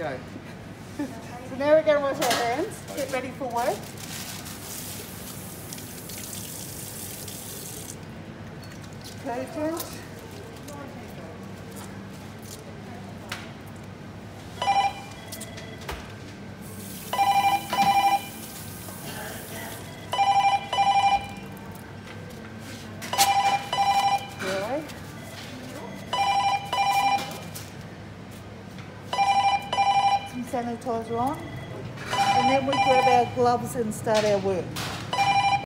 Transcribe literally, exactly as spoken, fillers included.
go. So now we're going to wash our hands, get ready for work. Detergent. Really? Some sanitizer on, and then we grab our gloves and start our work.